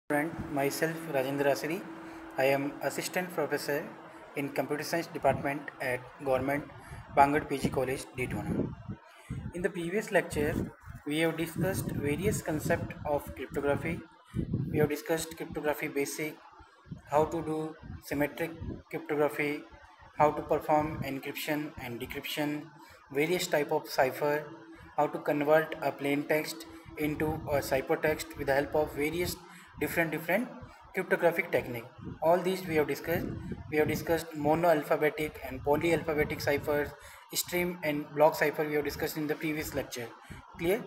Friend, myself Rajendra Asiri. I am assistant professor in computer science department at Government Bangad PG College, Daytona. In the previous lecture, we have discussed various concepts of cryptography. We have discussed cryptography basic, how to do symmetric cryptography, how to perform encryption and decryption, various type of cipher, how to convert a plain text into a ciphertext with the help of various different cryptographic technique. All these we have discussed. We have discussed monoalphabetic and polyalphabetic ciphers, stream and block cipher we have discussed in the previous lecture. Clear?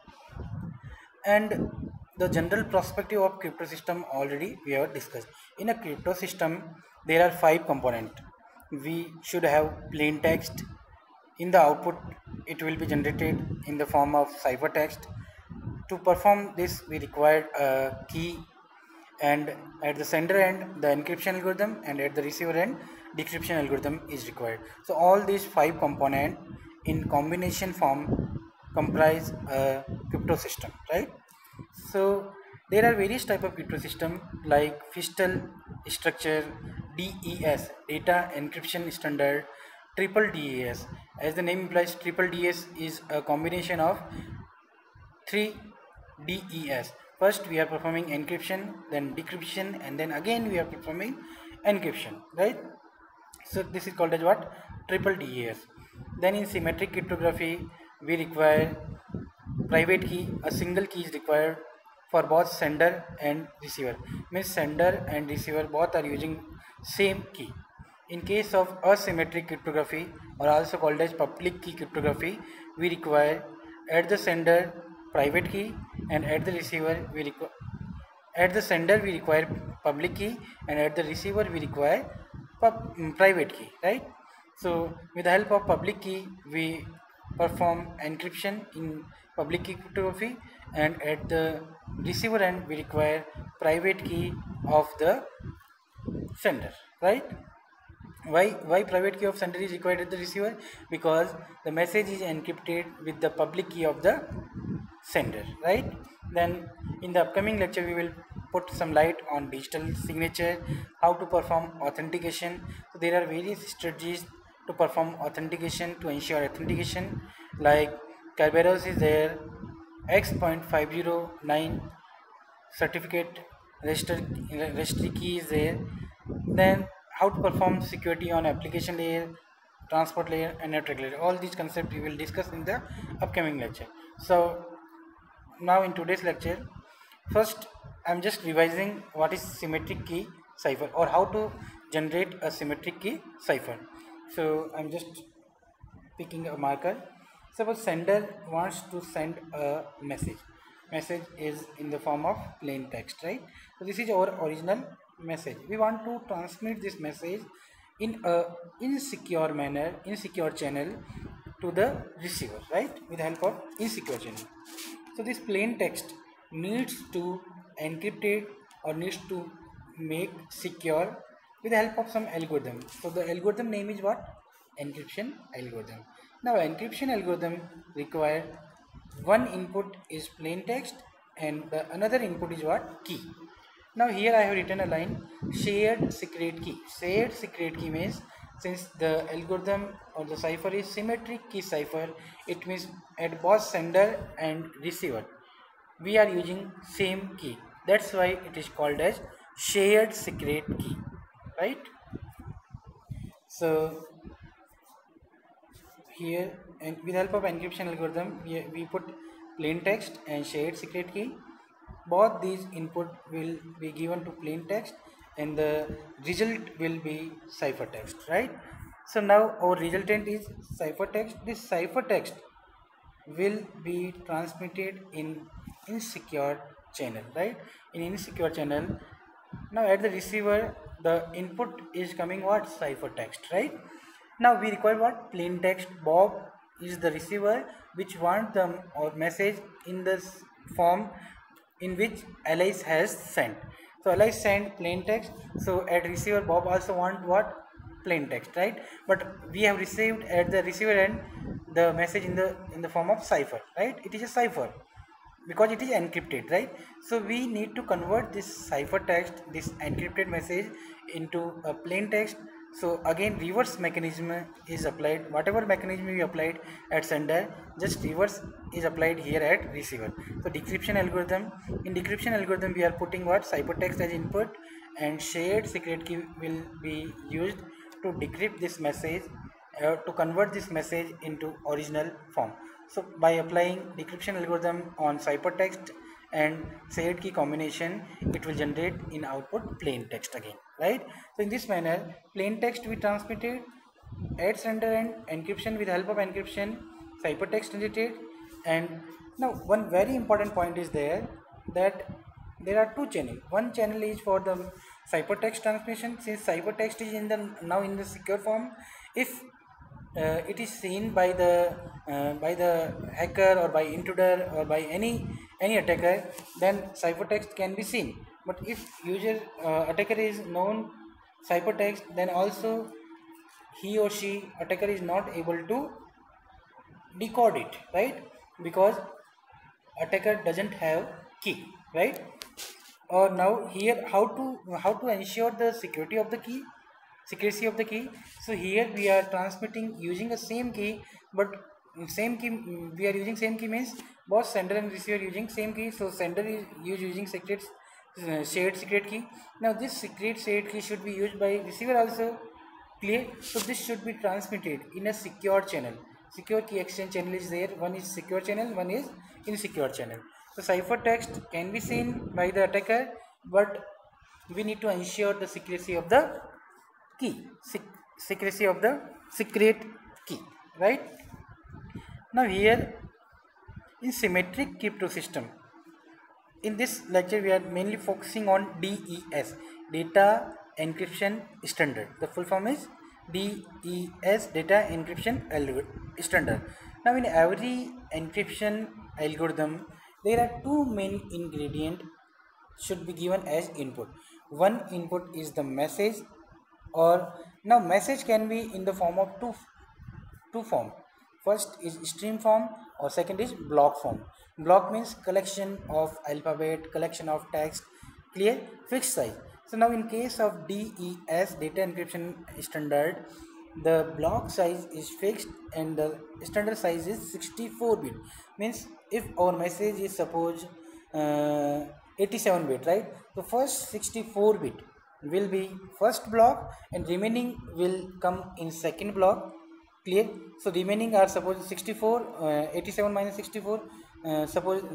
And the general perspective of crypto system already we have discussed. In a crypto system, there are five components. We should have plain text. In the output, it will be generated in the form of ciphertext. To perform this, we require a key, and at the sender end, the encryption algorithm, and at the receiver end, decryption algorithm is required. So all these five components in combination form comprise a crypto system, right? So there are various type of crypto system like Fistel structure, DES, data encryption standard, triple DES. As the name implies, triple DES is a combination of three DES. First we are performing encryption, then decryption, and then again we are performing encryption, right? So this is called as what? Triple DES. Then in symmetric cryptography, we require private key. A single key is required for both sender and receiver. Means sender and receiver both are using same key. In case of asymmetric cryptography, or also called as public key cryptography, we require at the sender private key, and at the receiver we require at the sender we require public key, and at the receiver we require private key, right? So with the help of public key we perform encryption in public key cryptography, and at the receiver end we require private key of the sender, right? Why private key of sender is required at the receiver? Because the message is encrypted with the public key of the sender, right? Then in the upcoming lecture we will put some light on digital signature, how to perform authentication. So there are various strategies to perform authentication, to ensure authentication, like Kerberos is there, X.509 certificate registry key is there. Then how to perform security on application layer, transport layer, and network layer. All these concepts we will discuss in the upcoming lecture. So now in today's lecture, first I'm just revising what is symmetric key cipher, or how to generate a symmetric key cipher. So I'm just picking a marker. Suppose sender wants to send a message is in the form of plain text, right? So this is our original message. We want to transmit this message in a insecure manner, insecure channel, to the receiver, right, with the help of insecure channel. So this plain text needs to encrypt it, or needs to make secure with the help of some algorithm. So the algorithm name is what? Encryption algorithm. Now encryption algorithm require one input is plain text, and the another input is what? Key. Now here I have written a line, shared secret key. Shared secret key means, since the algorithm or the cipher is symmetric key cipher, it means at both sender and receiver we are using same key. That's why it is called as shared secret key, right? So here, and with help of encryption algorithm, we put plain text and shared secret key. Both these input will be given to plain text, and the result will be ciphertext, right? So now our resultant is ciphertext. This ciphertext will be transmitted in insecure channel, right? In insecure channel. Now at the receiver, the input is coming what? Ciphertext, right? Now we require what? Plain text. Bob is the receiver which want the or message in this form in which Alice has sent. So Alice sent plain text. So at receiver, Bob also want what? Plain text, right? But we have received at the receiver end the message in the form of cipher, right? It is a cipher. because it is encrypted, right? So we need to convert this ciphertext, this encrypted message, into a plain text. So again reverse mechanism is applied. Whatever mechanism we applied at sender, just reverse is applied here at receiver. So decryption algorithm, in decryption algorithm we are putting what, ciphertext as input, and shared secret key will be used to decrypt this message, to convert this message into original form. So by applying decryption algorithm on ciphertext and shared key combination, it will generate in output plain text again, right? So in this manner, plain text we transmitted at sender end, encryption with help of encryption, ciphertext generated. And now one very important point is there, that there are two channels. One channel is for the ciphertext transmission. Since ciphertext is in the now in the secure form, if it is seen by the hacker or by intruder or by any attacker, then ciphertext can be seen. But if user attacker is known ciphertext, then also he or she attacker is not able to decode it, right? Because attacker doesn't have key, right? Or now here how to ensure the security of the key, secrecy of the key. So here we are transmitting using the same key, but same key, we are using same key means both sender and receiver using same key. So sender is using secret shared secret key. Now this secret shared key should be used by receiver also, clear? So this should be transmitted in a secure channel. Secure key exchange channel is there, one is secure channel, one is insecure channel. So ciphertext can be seen by the attacker, but we need to ensure the secrecy of the key, secrecy of the secret key, right? Now here in symmetric crypto system, in this lecture we are mainly focusing on DES, data encryption standard. The full form is DES, data encryption standard. Now in every encryption algorithm there are two main ingredients should be given as input. One input is the message, or now message can be in the form of two form. First is stream form, or second is block form. Block means collection of alphabet, collection of text, clear, fixed size. So now in case of DES, data encryption standard, the block size is fixed and the standard size is 64 bit. Means if our message is suppose 87 bit, right? So first 64 bit will be first block and remaining will come in second block, clear? So remaining are suppose 64, 87 minus 64, suppose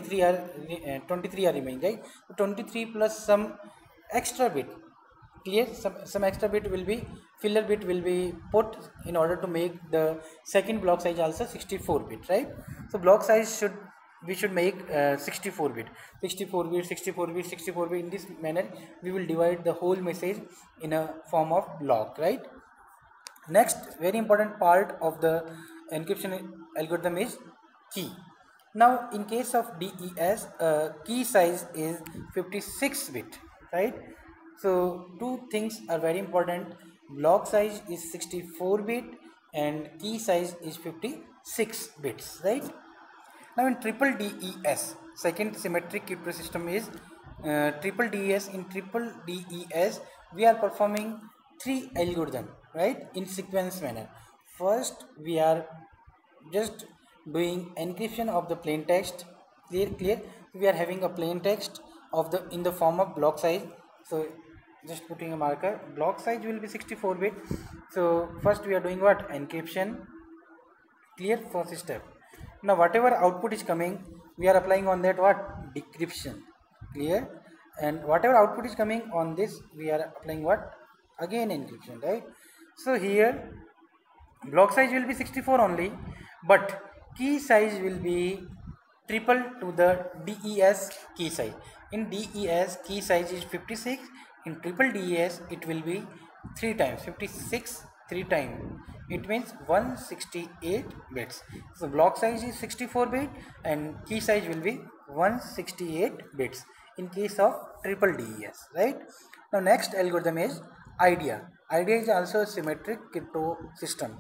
23 are remaining, right? So 23 plus some extra bit, clear? Some extra bit will be, filler bit will be put in order to make the second block size also 64 bit, right? So block size should, we should make 64 bit, 64 bit, 64 bit, 64 bit. In this manner we will divide the whole message in a form of block, right? Next very important part of the encryption algorithm is key. Now in case of DES, key size is 56 bit, right? So two things are very important. Block size is 64 bit and key size is 56 bits, right? Now in triple DES, second symmetric crypto system is triple DES. In triple DES, we are performing three algorithm, right, in sequence manner. First, we are just doing encryption of the plain text. Clear. We are having a plain text of the in the form of block size. So just putting a marker. Block size will be 64 bit. So first we are doing what, encryption. Clear, first step. Now whatever output is coming, we are applying on that what, decryption, clear? And whatever output is coming on this, we are applying what, again encryption, right? So here block size will be 64 only, but key size will be triple to the DES key size. In DES key size is 56, in triple DES it will be 3 times 56, 3 times, it means 168 bits. So block size is 64 bit and key size will be 168 bits in case of triple DES, right? Now next algorithm is IDEA. IDEA is also a symmetric crypto system.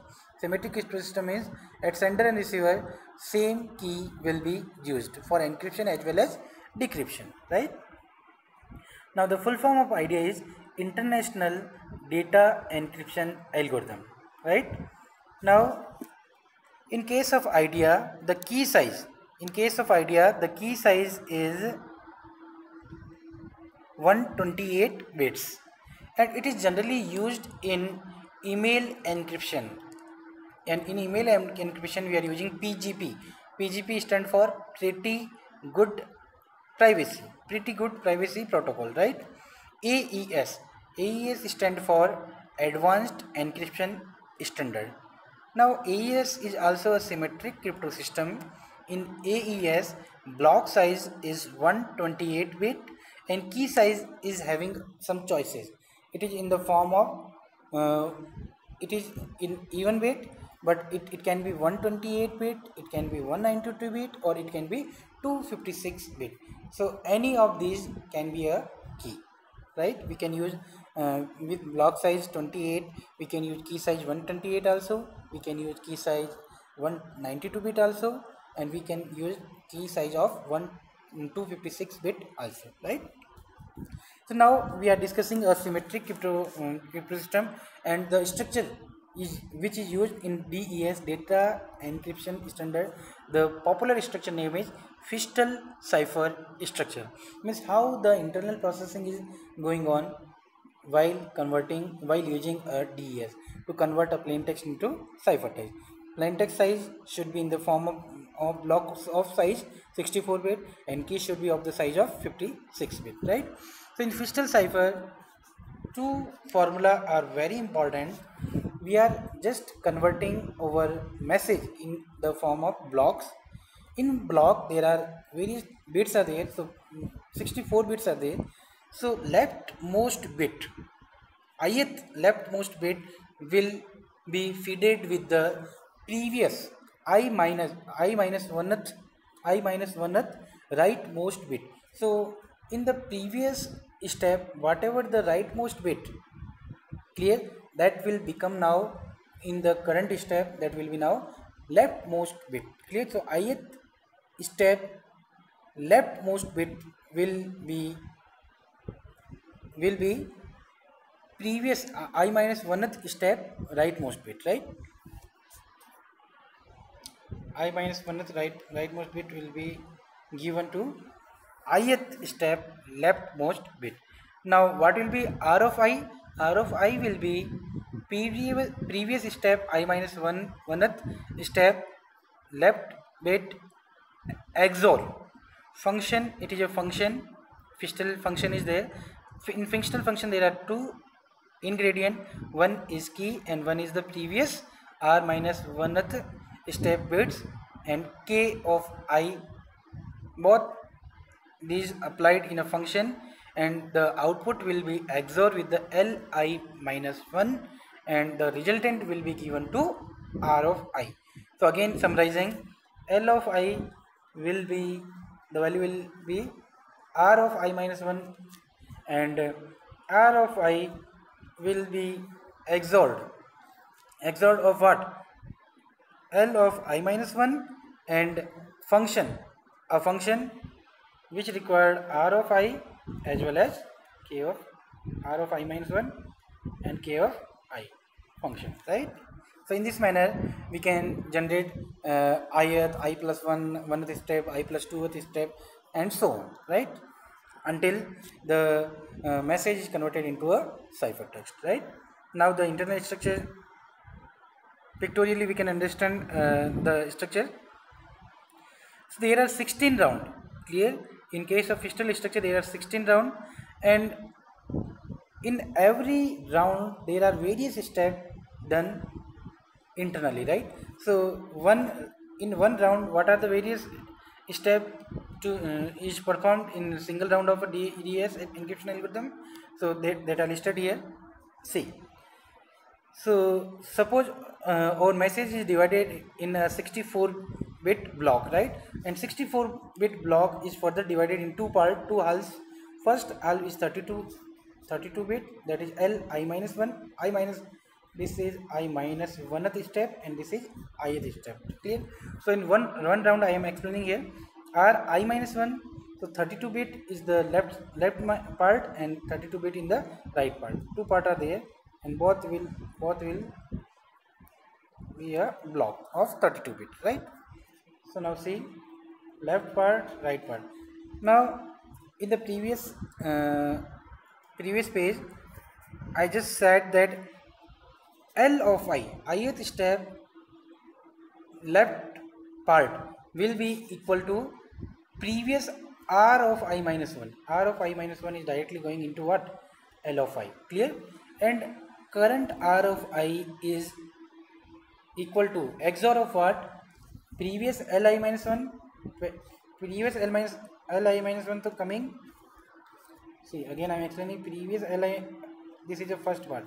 Symmetric crypto system is at sender and receiver, same key will be used for encryption as well as decryption, right? Now the full form of IDEA is International Data Encryption Algorithm, right? Now in case of IDEA, the key size, is 128 bits, and it is generally used in email encryption. And in email encryption we are using PGP. PGP stands for pretty good privacy protocol, right? AES, stands for Advanced Encryption Standard. Now AES is also a symmetric crypto system. In AES, block size is 128 bit and key size is having some choices. It is in the form of it is in even bit, but it can be 128 bit, it can be 192 bit, or it can be 256 bit. So any of these can be a key, right? We can use with block size 28, we can use key size 128 also, we can use key size 192 bit also, and we can use key size of 256 bit also, right? So now we are discussing a symmetric crypto system, and the structure which is used in DES, data encryption standard. The popular structure name is Fischl cipher structure. Means how the internal processing is going on while using a DES to convert a plain text into ciphertext. Plain text size should be in the form of blocks of size 64 bit, and key should be of the size of 56 bit, right? So in Fischl cipher, two formula are very important. We are just converting our message in the form of blocks. In block there are various bits are there, so 64 bits are there. So leftmost bit, ith leftmost bit will be fed with the previous I minus 1th rightmost bit. So in the previous step, whatever the rightmost bit, clear, that will become now in the current step, that will be now leftmost bit, clear. So ith step leftmost bit will be previous I minus 1th step rightmost bit, right? I minus 1th rightmost bit will be given to ith step leftmost bit. Now what will be R of I? R of I will be previous step I minus 1th step left bit XOR function. It is a function, Fischl function is there. In Fischl function there are two ingredient, one is key and one is the previous R minus 1th step bits, and k of I, both these applied in a function, and the output will be XOR with the Li minus 1, and the resultant will be given to R of I. So again summarizing, L of I will be, the value will be R of I minus 1, and R of I will be XORed of what? L of I minus 1 and function, a function which required R of I as well as k of R of I minus 1 and k of I function, right? So in this manner we can generate ith, I plus 1th step, I plus 2th step, and so on, right, until the message is converted into a ciphertext, right? Now the internal structure, pictorially we can understand the structure. So there are 16 round, clear. In case of Fischl structure there are 16 round, and in every round there are various steps done internally, right? So in one round, what are the various steps to is performed in single round of a DES encryption algorithm? So that are listed here. See, so suppose our message is divided in a 64-bit block, right? And 64-bit block is further divided in two halves. First half is 32 bit, that is L I minus 1, I minus this is I minus 1th step, and this is ith step. Clear? So in one round I am explaining here. R I minus 1, so 32 bit is the left part and 32 bit in the right part. Two part are there, and both will be a block of 32 bit, right? So now see, left part, right part. Now in the previous page I just said that L of I, ith step left part will be equal to previous R of I minus 1. R of I minus 1 is directly going into what? L of I. Clear? And current R of I is equal to XOR of what? Previous Li minus 1. Previous Li minus 1 to coming. See, again I am explaining previous Li. This is the first part.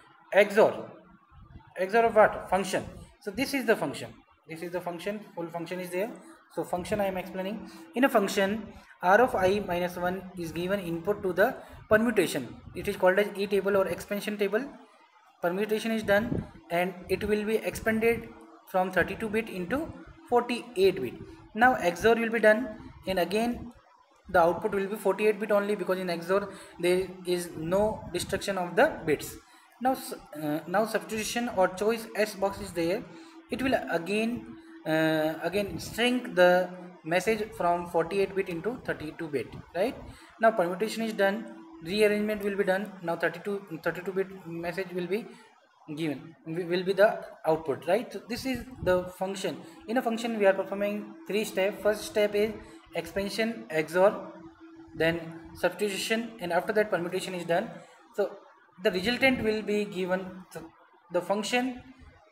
XOR of what? Function. So this is the function. This is the function. Full function is there. So function I am explaining. In a function, R of I minus 1 is given input to the permutation. It is called as E table or expansion table. Permutation is done and it will be expanded from 32 bit into 48 bit. Now XOR will be done, and again the output will be 48 bit only, because in XOR there is no destruction of the bits. Now substitution or choice S box is there. It will again shrink the message from 48 bit into 32 bit, right? Now permutation is done, rearrangement will be done. Now 32 bit message will be given, will be the output, right? So this is the function. In a function we are performing 3 steps. First step is expansion, XOR, then substitution, and after that permutation is done. So the resultant will be given. The function,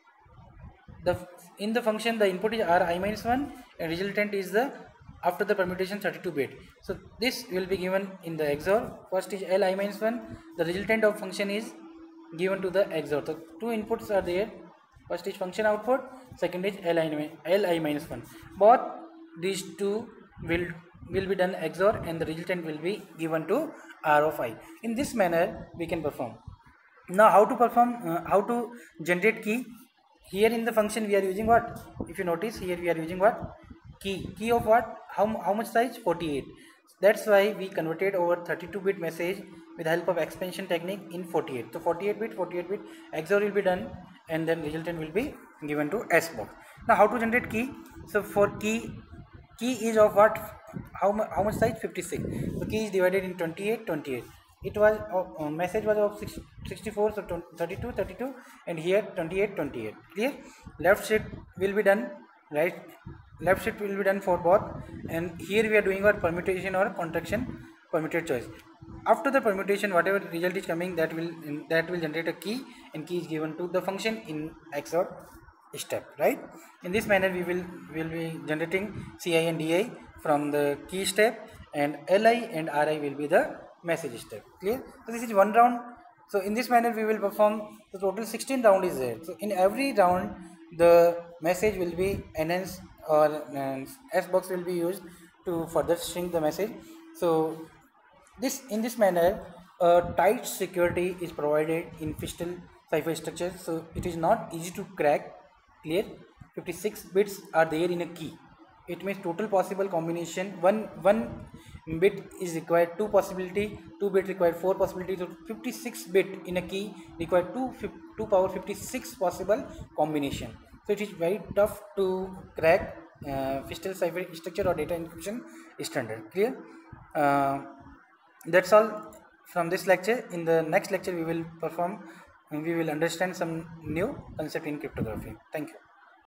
in the function the input is R I minus 1 and resultant is the after the permutation 32 bit. So this will be given in the XOR. First is L I minus 1. The resultant of function is given to the XOR. So two inputs are there. First is function output, second is L I minus 1. Both these two will be done XOR, and the resultant will be given to R of I. In this manner we can perform. Now how to perform, how to generate key? Here in the function we are using what? If you notice, here we are using what? Key of what? How much size? 48. That's why we converted over 32 bit message with the help of expansion technique in 48. So 48 bit XOR will be done, and then resultant will be given to S box. Now how to generate key? So for key is of what? How much size? 56. So key is divided in 28. It was message was of 64, so 32, and here 28. Clear? Left shift will be done, right? Left shift will be done for both, and here we are doing what? Permutation or contraction, permuted choice. After the permutation, whatever result is coming, that will generate a key, and key is given to the function in XOR step, right? In this manner we will be generating Ci and Di from the key step, and Li and Ri will be the message step. Clear? So this is one round. So in this manner we will perform the total 16 round is there. So in every round the message will be enhanced, or S box will be used to further shrink the message. So in this manner tight security is provided in Feistel cipher structure. So it is not easy to crack. Clear? 56 bits are there in a key. It means total possible combination. One bit is required 2 possibility, 2 bit required 4 possibility. So 56 bit in a key require 2 power 56 possible combination. So it is very tough to crack Feistel cipher structure or data encryption standard. Clear? That's all from this lecture. In the next lecture we will understand some new concept in cryptography. Thank you.